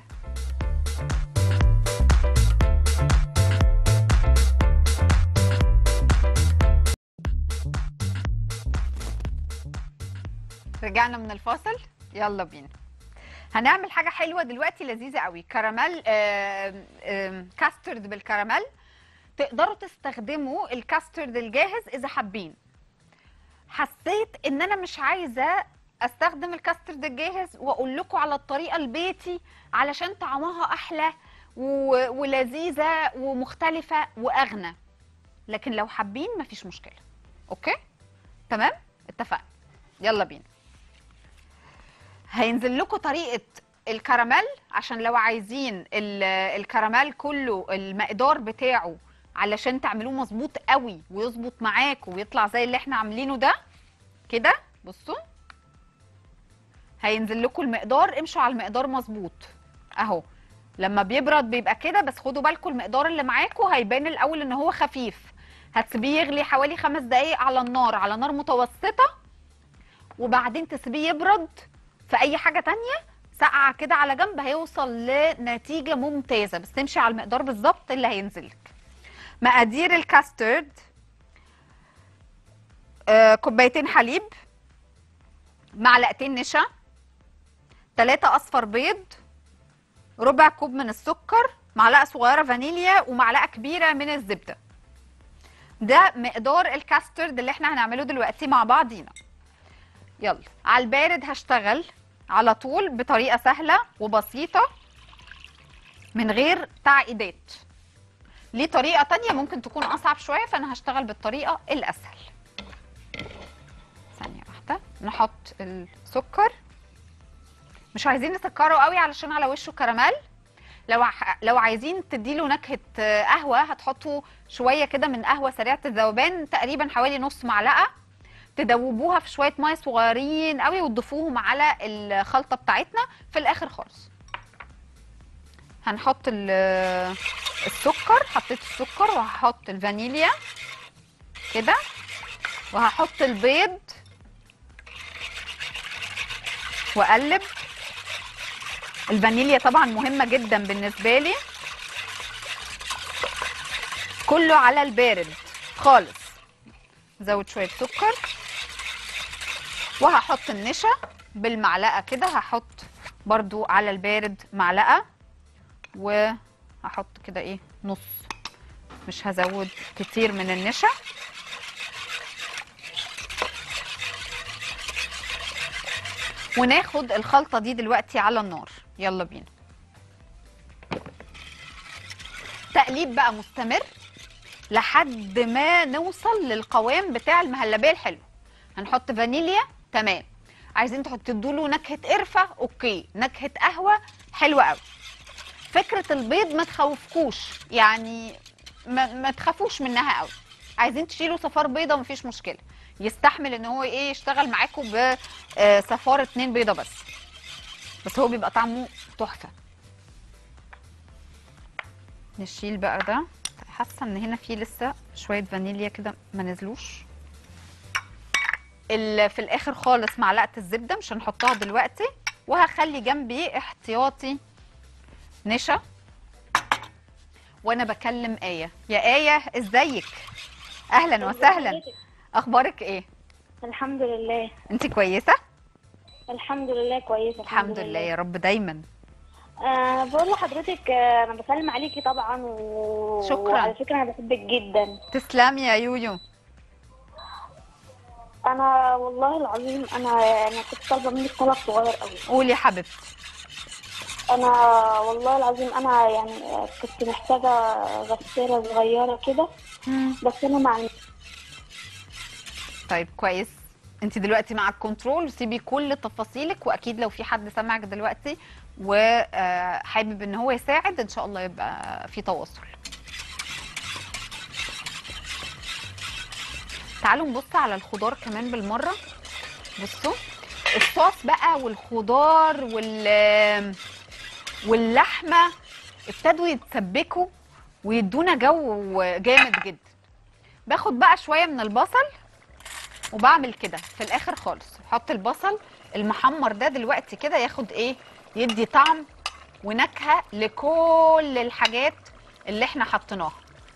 رجعنا من الفاصل، يلا بينا. هنعمل حاجه حلوه دلوقتي لذيذه قوي، كراميل كاسترد بالكراميل. تقدروا تستخدموا الكاسترد الجاهز اذا حابين. حسيت ان انا مش عايزه استخدم الكاسترد الجاهز واقول لكم على الطريقه البيتي علشان طعمها احلى ولذيذه ومختلفه واغنى، لكن لو حابين مفيش مشكله. اوكي تمام، اتفقنا. يلا بينا. هينزل لكم طريقه الكراميل عشان لو عايزين الكراميل كله المقدار بتاعه علشان تعملوه مظبوط قوي ويظبط معاكم ويطلع زي اللي احنا عاملينه ده كده. بصوا هينزل لكم المقدار، امشوا على المقدار مظبوط اهو. لما بيبرد بيبقى كده، بس خدوا بالكم المقدار اللي معاكم هيبان الاول ان هو خفيف. هتسيبيه يغلي حوالي 5 دقايق على النار، على نار متوسطه، وبعدين تسيبيه يبرد في اي حاجه تانية ساقعه كده على جنب، هيوصل لنتيجه ممتازه. بس تمشي على المقدار بالظبط اللي هينزل لك. مقادير الكاسترد: كوبايتين حليب، معلقتين نشا، 3 اصفر بيض، ربع كوب من السكر، معلقه صغيره فانيليا، ومعلقه كبيره من الزبده. ده مقدار الكاسترد اللي احنا هنعمله دلوقتي مع بعضينا. يلا على البارد هشتغل على طول بطريقه سهله وبسيطه من غير تعقيدات. ليه طريقه تانية ممكن تكون اصعب شويه، فانا هشتغل بالطريقه الاسهل. ثانيه واحده، نحط السكر. مش عايزين نسكره قوي علشان على وشه كراميل. لو عايزين تديله نكهه قهوه هتحطوا شويه كده من قهوه سريعه الذوبان، تقريبا حوالي نص معلقه، تدوبوها في شويه ميه صغيرين قوي وتضيفوهم على الخلطه بتاعتنا في الاخر خالص. هنحط السكر، حطيت السكر، وهحط الفانيليا كده، وهحط البيض واقلب. الفانيليا طبعا مهمه جدا بالنسبه لي. كله على البارد خالص. زود شويه سكر، وهحط النشا بالمعلقه كده. هحط برضو على البارد معلقه، وهحط كده ايه نص، مش هزود كتير من النشا. وناخد الخلطه دي دلوقتي على النار. يلا بينا. تقليب بقى مستمر لحد ما نوصل للقوام بتاع المهلبيه الحلو. هنحط فانيليا، تمام. عايزين تدوا له نكهه قرفه، اوكي. نكهه قهوه، حلوه قوي. فكره البيض ما تخوفكوش، يعني ما تخافوش منها قوي. عايزين تشيلوا صفار بيضه مفيش مشكله، يستحمل ان هو ايه يشتغل معاكم بصفار 2 بيضه بس هو بيبقى طعمه تحفه. نشيل بقى ده. حاسه ان هنا في لسه شويه فانيليا كده ما نزلوش. في الاخر خالص معلقه الزبده مش هنحطها دلوقتي، وهخلي جنبي احتياطي نشا. وانا بكلم ايه. يا ايه ازيك؟ اهلا وسهلا. اخبارك ايه؟ الحمد لله. انت كويسه؟ الحمد لله كويسه. الحمد لله يا رب دايما. بقول لحضرتك انا بسلم عليكي طبعا شكرا. وعلى فكره انا بحبك جدا. تسلمي يا يويو. انا والله العظيم انا كنت طالبه منك طلب صغير قوي. قولي يا حبيبتي. انا والله العظيم انا يعني كنت محتاجه غساله صغيره كده، بس انا مع. طيب كويس. انت دلوقتي مع الكنترول، وسيبي كل تفاصيلك، واكيد لو في حد سامعك دلوقتي وحابب ان هو يساعد ان شاء الله يبقى في تواصل. تعالوا نبص على الخضار كمان بالمره. بصوا الصوص بقى والخضار واللحمه ابتدوا يتسبكوا ويدونا جو جامد جدا. باخد بقى شويه من البصل وبعمل كده في الاخر خالص، بحط البصل المحمر ده دلوقتي كده ياخد ايه، يدي طعم ونكهه لكل الحاجات اللي احنا حطيناها.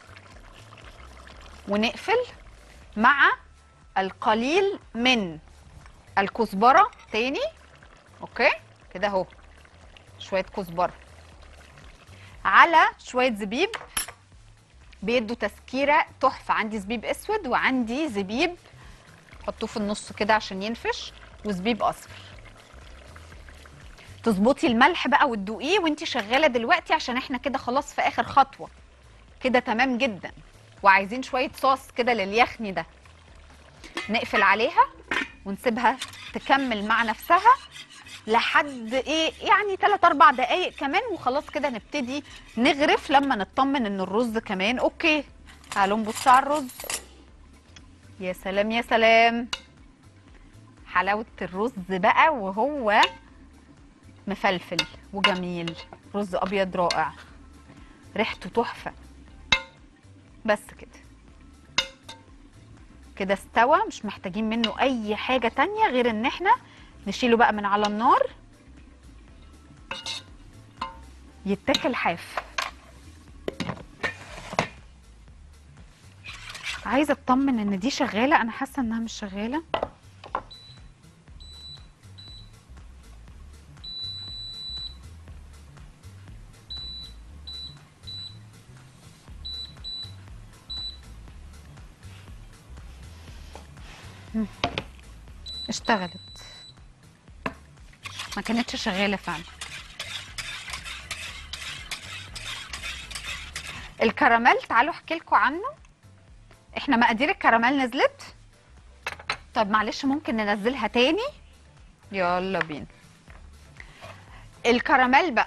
ونقفل مع القليل من الكزبره تاني. اوكي كده اهو، شويه كزبره على شويه زبيب بيدوا تسكيره تحفه. عندي زبيب اسود وعندي زبيب حطوه في النص كده عشان ينفش، وزبيب اصفر. تظبطي الملح بقى وتدوقيه وانتي شغاله دلوقتي، عشان احنا كده خلاص في اخر خطوه كده تمام جدا. وعايزين شويه صوص كده لليخني ده. نقفل عليها ونسيبها تكمل مع نفسها لحد ايه يعني 3-4 دقايق كمان، وخلاص كده نبتدي نغرف لما نطمن ان الرز كمان اوكي. تعالوا نبص على الرز. يا سلام يا سلام، حلاوه الرز بقى وهو مفلفل وجميل. رز ابيض رائع، ريحته تحفه. بس كده كده استوى، مش محتاجين منه اي حاجه تانية غير ان احنا نشيله بقى من على النار يتاكل حاف. عايزه اطمن ان دي شغاله، انا حاسه انها مش شغاله. اشتغلت، ما كانتش شغاله فعلا. الكراميل تعالوا احكي لكم عنه. احنا مقادير الكراميل نزلت. طب معلش ممكن ننزلها تاني؟ يلا بينا. الكراميل بقى،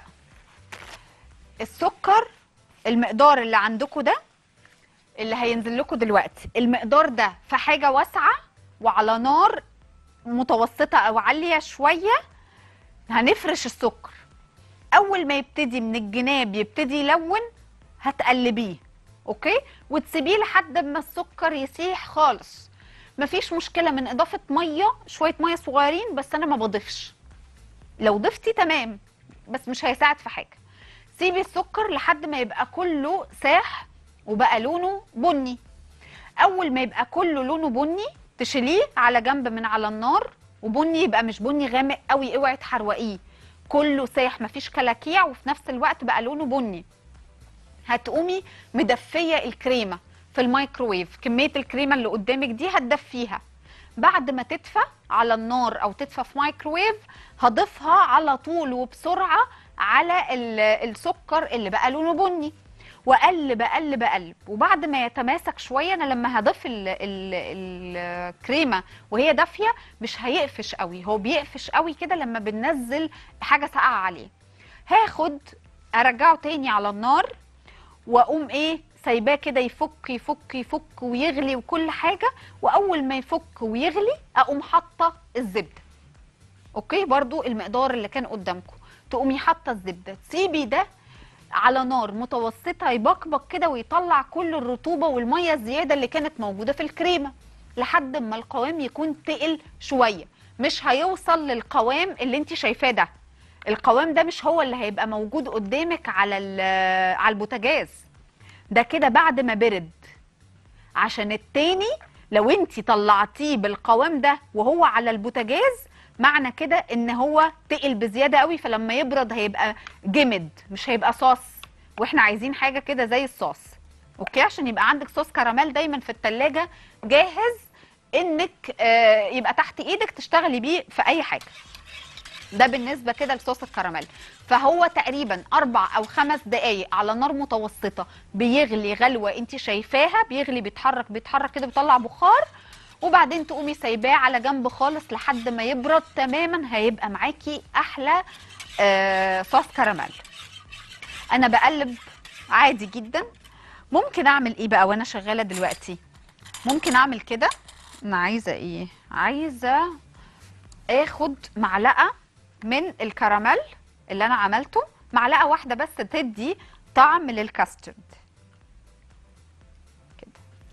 السكر المقدار اللي عندكم ده اللي هينزل لكم دلوقتي، المقدار ده في حاجه واسعه وعلى نار متوسطه او عاليه شويه. هنفرش السكر، اول ما يبتدي من الجناب يبتدي يلون هتقلبيه اوكي، وتسيبيه لحد ما السكر يسيح خالص. مفيش مشكله من اضافه ميه، شويه ميه صغيرين بس انا ما بضيفش. لو ضفتي تمام بس مش هيساعد في حاجه. سيبي السكر لحد ما يبقى كله ساح وبقى لونه بني. اول ما يبقى كله لونه بني تشيليه على جنب من على النار. وبني يبقى مش بني غامق قوي، اوعي تحروقيه، كله ساح مفيش كلاكيع وفي نفس الوقت بقى لونه بني. هتقومي مدفيه الكريمه في الميكروويف. كميه الكريمه اللي قدامك دي هتدفيها. بعد ما تدفى على النار او تدفى في مايكروويف هضيفها على طول وبسرعه على السكر اللي بقى لونه بني، واقلب اقلب اقلب. وبعد ما يتماسك شويه، انا لما هضيف الكريمه وهي دافيه مش هيقفش قوي، هو بيقفش قوي كده لما بننزل حاجه ساقعه عليه. هاخد ارجعه تاني على النار واقوم ايه سايباه كده يفك يفك يفك ويغلي وكل حاجه. واول ما يفك ويغلي اقوم حاطه الزبده اوكي، برضو المقدار اللي كان قدامكم. تقومي حاطه الزبده، تسيبي ده على نار متوسطه يبقبق كده ويطلع كل الرطوبه والميه الزياده اللي كانت موجوده في الكريمه لحد ما القوام يكون تقل شويه. مش هيوصل للقوام اللي انت شايفاه ده. القوام ده مش هو اللي هيبقى موجود قدامك على البوتاجاز ده، كده بعد ما برد. عشان التاني لو انت طلعتيه بالقوام ده وهو على البوتاجاز معنى كده ان هو تقل بزياده قوي، فلما يبرد هيبقى جمد مش هيبقى صوص. واحنا عايزين حاجه كده زي الصوص اوكي، عشان يبقى عندك صوص كراميل دايما في التلاجة جاهز انك يبقى تحت ايدك تشتغلي بيه في اي حاجه. ده بالنسبه كده لصوص الكراميل. فهو تقريبا 4 أو 5 دقايق على نار متوسطه بيغلي غلوه انت شايفاها، بيغلي بيتحرك بيتحرك كده بيطلع بخار. وبعدين تقومي سايباه على جنب خالص لحد ما يبرد تماما. هيبقى معاكي احلى صوص كراميل. انا بقلب عادي جدا. ممكن اعمل ايه بقى وانا شغاله دلوقتي؟ ممكن اعمل كده انا عايزه ايه؟ عايزه اخد معلقه من الكراميل اللي انا عملته، معلقه واحده بس تدي طعم للكاسترد كده،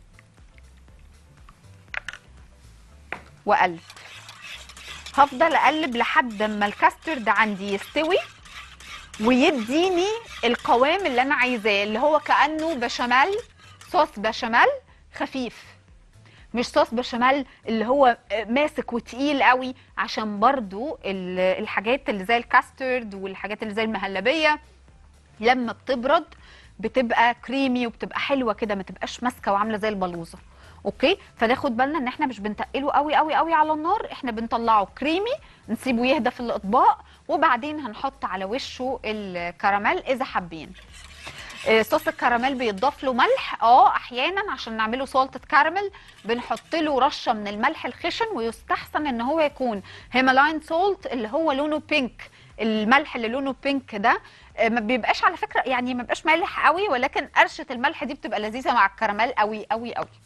واقلب. هفضل اقلب لحد ما الكاسترد عندي يستوي ويديني القوام اللي انا عايزاه، اللي هو كانه بشاميل، صوص بشاميل خفيف، مش صوص بشاميل اللي هو ماسك وتقيل قوي، عشان برضو الحاجات اللي زي الكاسترد والحاجات اللي زي المهلبيه لما بتبرد بتبقى كريمي وبتبقى حلوه كده، ما تبقاش ماسكه وعامله زي البلوزه. اوكي، فناخد بالنا ان احنا مش بنتقله قوي قوي قوي على النار، احنا بنطلعه كريمي، نسيبه يهدى في الاطباق، وبعدين هنحط على وشه الكراميل اذا حابين. صوص الكراميل بيتضاف له ملح احيانا عشان نعمله سلطه كراميل، بنحط له رشه من الملح الخشن، ويستحسن ان هو يكون هيمالاين سولت اللي هو لونه بينك، الملح اللي لونه بينك ده ما بيبقاش على فكره، يعني ما بيبقاش مالح قوي، ولكن قرشه الملح دي بتبقى لذيذه مع الكراميل قوي قوي قوي.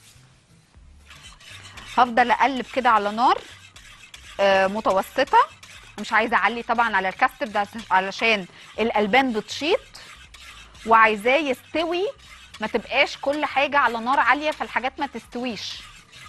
هفضل اقلب كده على نار متوسطه، مش عايزه اعلي طبعا على الكاسترد علشان الالبان بتشيط، وعايزاه يستوي، ما تبقاش كل حاجه على نار عاليه فالحاجات ما تستويش.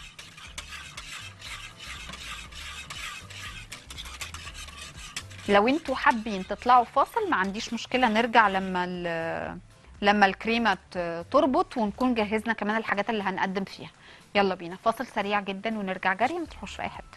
لو انتوا حابين تطلعوا فاصل ما عنديش مشكله، نرجع لما الكريمه تربط ونكون جهزنا كمان الحاجات اللي هنقدم فيها. يلا بينا فاصل سريع جدا ونرجع جري، ما تروحوش في اي حته.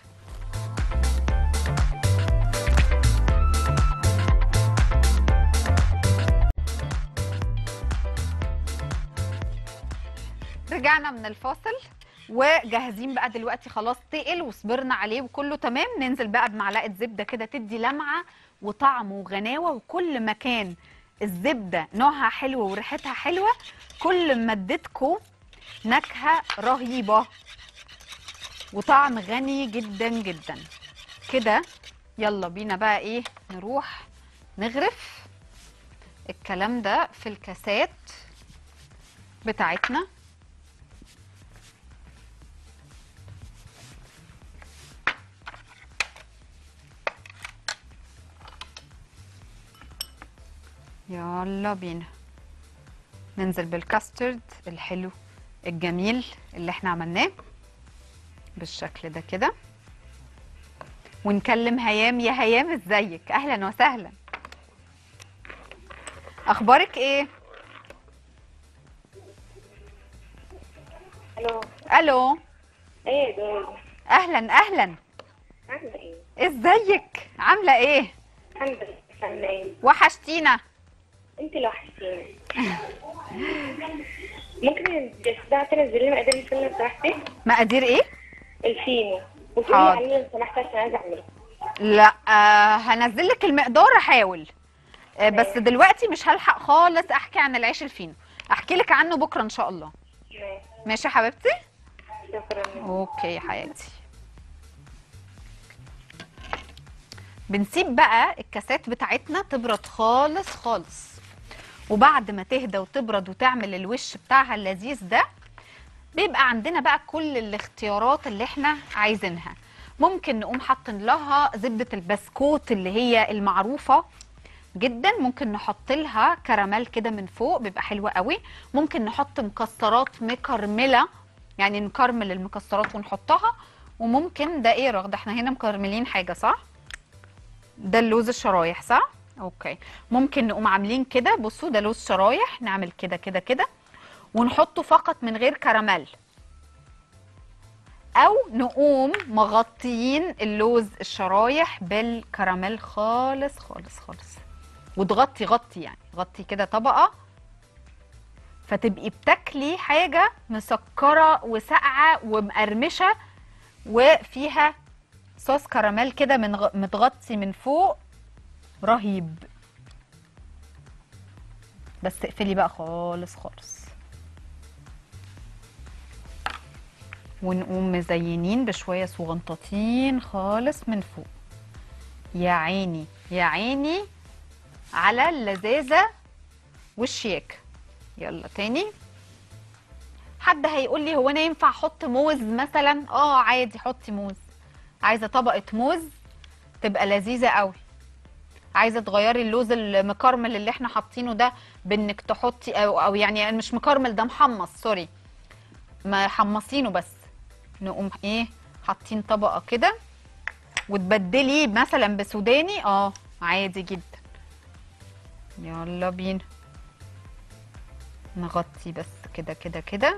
رجعنا من الفاصل وجاهزين بقى دلوقتي، خلاص تقل وصبرنا عليه وكله تمام. ننزل بقى بمعلقه زبده كده تدي لمعه وطعم وغناوه، وكل ما كان الزبده نوعها حلو وريحتها حلوه كل ما اديتكم نكهه رهيبه وطعم غني جدا جدا كده. يلا بينا بقى ايه، نروح نغرف الكلام ده في الكاسات بتاعتنا. يلا بينا ننزل بالكاسترد الحلو الجميل اللي احنا عملناه بالشكل ده كده، ونكلم هيام. يا هيام ازيك؟ اهلا وسهلا، اخبارك ايه؟ الو. الو. ايه ده؟ اهلا اهلا، عامله ايه؟ ازيك؟ عامله ايه؟ الحمد لله. عامله ايه؟ وحشتينا. انت اللي وحشتيني. ممكن ده تنزلي لي مقادير الفينو لو سمحتي؟ مقادير ايه؟ الفينو، وتقولي حاضر. عليه لو سمحتي عشان عايزه اعمله. لا هنزل لك المقدار، احاول بس دلوقتي مش هلحق خالص احكي عن العيش الفينو، احكي لك عنه بكره ان شاء الله. ماشي. ماشي يا حبيبتي؟ شكرا. اوكي يا حياتي. بنسيب بقى الكاسات بتاعتنا تبرد خالص خالص، وبعد ما تهدى وتبرد وتعمل الوش بتاعها اللذيذ ده بيبقى عندنا بقى كل الاختيارات اللي احنا عايزينها. ممكن نقوم حاطين لها زبدة البسكوت اللي هي المعروفة جدا، ممكن نحط لها كراميل كده من فوق بيبقى حلو قوي، ممكن نحط مكسرات مكرملة، يعني نكرمل المكسرات ونحطها، وممكن ده ايه رغد، احنا هنا مكرملين حاجة صح؟ ده اللوز الشرايح صح؟ اوكي، ممكن نقوم عاملين كده، بصوا ده لوز شرايح، نعمل كده كده كده ونحطه فقط من غير كراميل، او نقوم مغطيين اللوز الشرايح بالكراميل خالص خالص خالص، وتغطي يعني غطي كده طبقه، فتبقي بتاكلي حاجه مسكره وساقعه ومقرمشه وفيها صوص كراميل كده متغطي من فوق رهيب. بس اقفلي بقى خالص خالص، ونقوم مزينين بشويه صغنطاطين خالص من فوق. يا عيني يا عيني على اللذاذه والشياكه. يلا تاني، حد هيقول لي هو انا ينفع احط موز مثلا؟ عادي حطي موز. عايزه طبقه موز تبقى لذيذه قوي. عايزه تغيري اللوز المكرمل اللي احنا حاطينه ده بانك تحطي او يعني مش مكرمل، ده محمص، سوري، ما حمصينه بس. نقوم ايه حاطين طبقه كده وتبدلي مثلا بسوداني، عادي جدا. يلا بينا نغطي بس كده كده كده.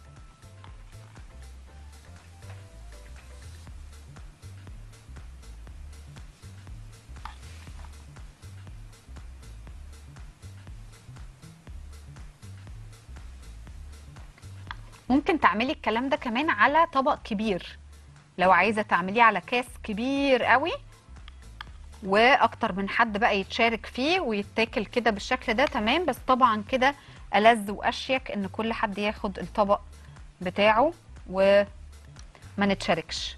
ممكن تعملي الكلام ده كمان على طبق كبير، لو عايزه تعمليه على كاس كبير قوي واكتر من حد بقى يتشارك فيه ويتاكل كده بالشكل ده، تمام. بس طبعا كده ألذ واشيك ان كل حد ياخد الطبق بتاعه وما نتشاركش.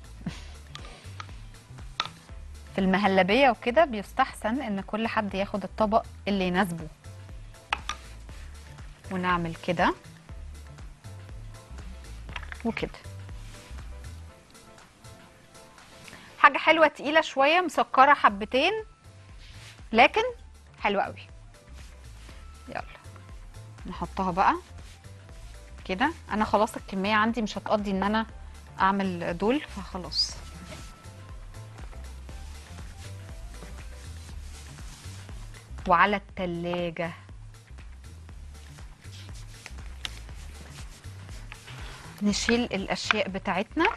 في المهلبيه وكده بيستحسن ان كل حد ياخد الطبق اللي يناسبه. ونعمل كده وكده. حاجه حلوه تقيله شويه، مسكره حبتين لكن حلوه قوي. يلا نحطها بقى كده. انا خلاص الكميه عندي مش هتقضي ان انا اعمل دول، فخلاص. وعلى التلاجة نشيل الاشياء بتاعتنا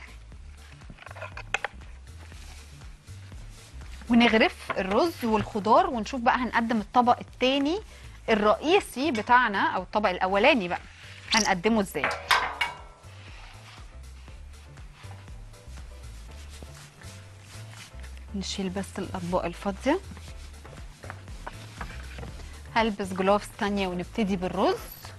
ونغرف الرز والخضار، ونشوف بقى هنقدم الطبق التاني الرئيسي بتاعنا او الطبق الاولاني بقى هنقدمه ازاي. نشيل بس الاطباق الفاضيه. هلبس جلوفز تانية ونبتدي بالرز.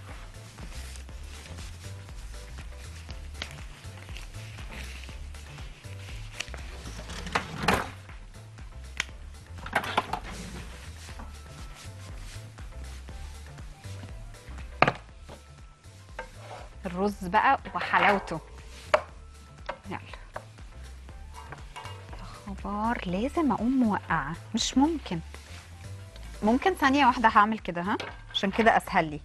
الرز بقى وحلاوته. يلا يا خبر، لازم اقوم موقعه، مش ممكن. ممكن ثانيه واحده هعمل كده، ها، عشان كده اسهل لي.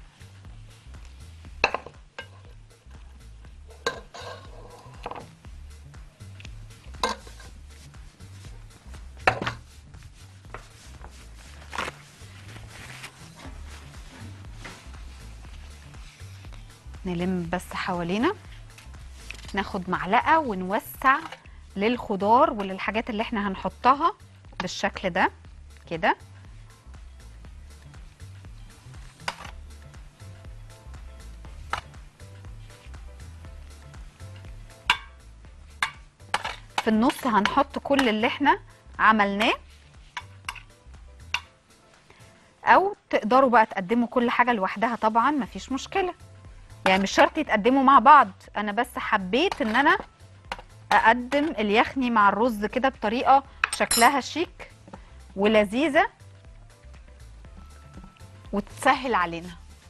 نلم بس حوالينا، ناخد معلقه ونوسع للخضار وللحاجات اللي احنا هنحطها بالشكل ده كده. في النص هنحط كل اللي احنا عملناه، او تقدروا بقى تقدموا كل حاجه لوحدها، طبعا مفيش مشكله، يعني مش شرط يتقدموا مع بعض. انا بس حبيت ان انا اقدم اليخني مع الرز كده بطريقه شكلها شيك ولذيذه وتسهل علينا.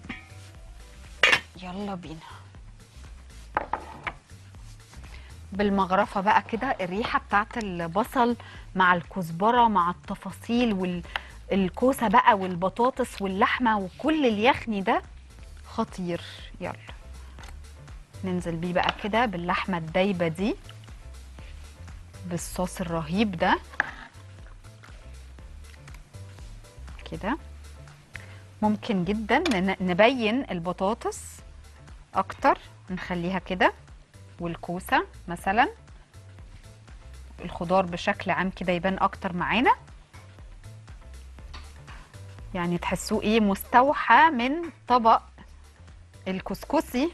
يلا بينا بالمغرفه بقى كده. الريحه بتاعت البصل مع الكزبره مع التفاصيل والكوسه بقى والبطاطس واللحمه وكل اليخني ده خطير. يلا ننزل بيه بقى كده باللحمه الدايبه دي بالصوص الرهيب ده كده. ممكن جدا نبين البطاطس اكتر، نخليها كده، والكوسه مثلا، الخضار بشكل عام كده يبان اكتر معانا، يعني تحسوه ايه مستوحى من طبق الكسكسي،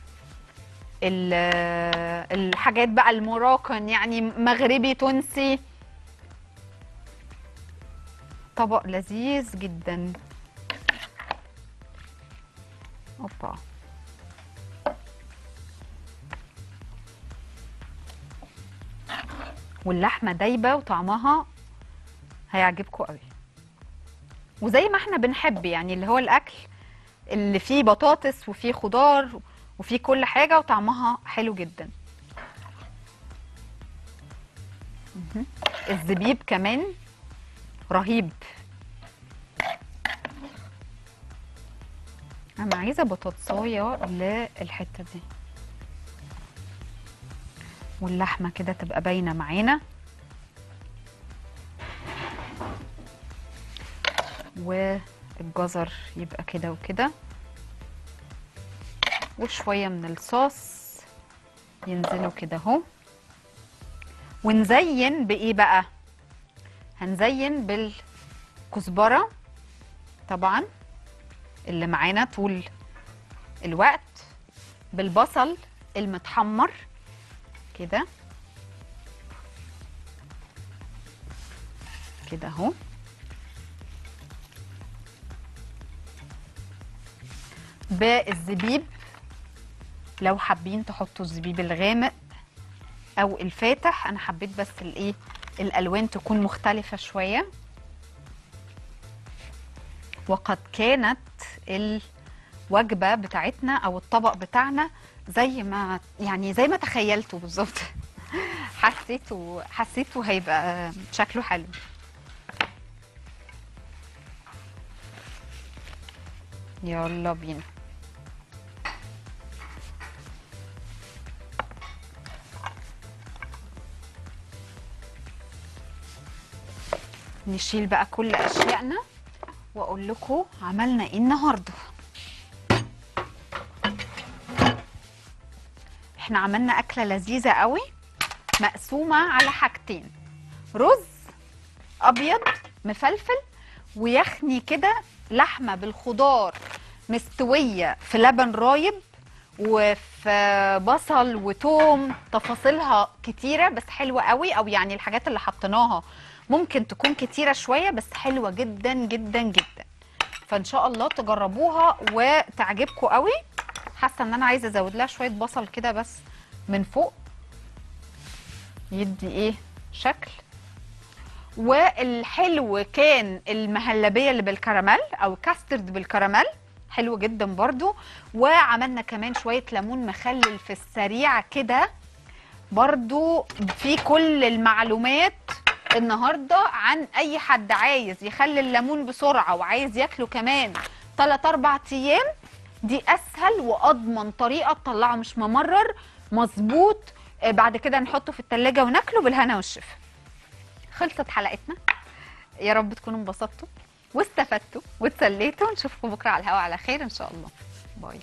الحاجات بقى المراكن، يعني مغربي تونسي. طبق لذيذ جدا. اوبا، واللحمه دايبه وطعمها هيعجبكم قوي. وزي ما احنا بنحب، يعني اللي هو الاكل اللي فيه بطاطس وفيه خضار وفي كل حاجه وطعمها حلو جدا. الزبيب كمان رهيب. انا عايزه بطاطسايه للحته دي، واللحمه كده تبقى باينه معانا، والجزر يبقى كده وكده، وشويه من الصوص ينزلوا كده اهو. ونزين بايه بقى؟ هنزين بالكزبره طبعا اللي معانا طول الوقت، بالبصل المتحمر كده كده اهو، بالزبيب لو حابين تحطوا الزبيب الغامق او الفاتح، انا حبيت بس الايه الالوان تكون مختلفه شويه. وقد كانت الوجبه بتاعتنا او الطبق بتاعنا زي ما تخيلته بالظبط. حسيته هيبقى شكله حلو. يلا بينا. نشيل بقى كل اشيائنا واقول لكم عملنا ايه النهارده. احنا عملنا اكله لذيذه قوي مقسومه على حاجتين: رز ابيض مفلفل، ويخني كده لحمه بالخضار مستويه في لبن رايب وفي بصل وتوم، تفاصيلها كتيره بس حلوه قوي، او يعني الحاجات اللي حطيناها ممكن تكون كتيره شويه بس حلوه جدا جدا جدا. فان شاء الله تجربوها وتعجبكم قوي. حاسه ان انا عايزه ازود لها شويه بصل كده بس من فوق يدي ايه شكل. والحلو كان المهلبيه اللي بالكراميل او كاسترد بالكراميل، حلو جدا برضو. وعملنا كمان شويه ليمون مخلل في السريع كده برضو. في كل المعلومات النهارده عن اي حد عايز يخلي الليمون بسرعه وعايز ياكله كمان 3-4 ايام. دي اسهل واضمن طريقه تطلعه مش ممرر مظبوط. بعد كده نحطه في التلاجة وناكله بالهنا والشفا. خلصت حلقتنا، يا رب تكونوا انبسطتوا واستفدتوا واتسليتوا. نشوفكم بكره على الهواء على خير ان شاء الله. باي.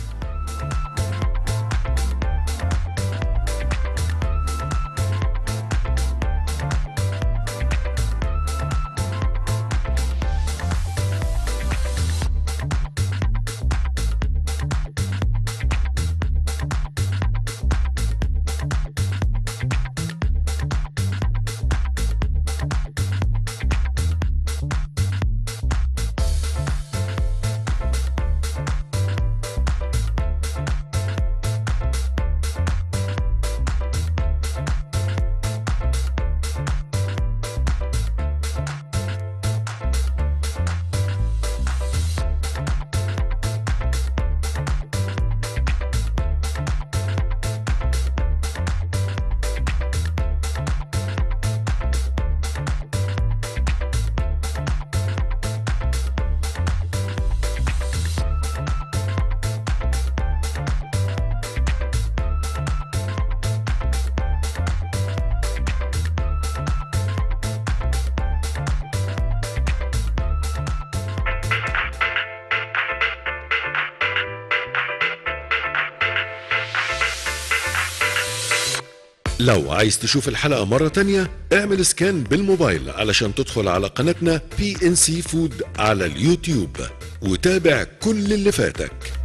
لو عايز تشوف الحلقة مرة تانية اعمل سكان بالموبايل علشان تدخل على قناتنا PNC Food على اليوتيوب وتابع كل اللي فاتك.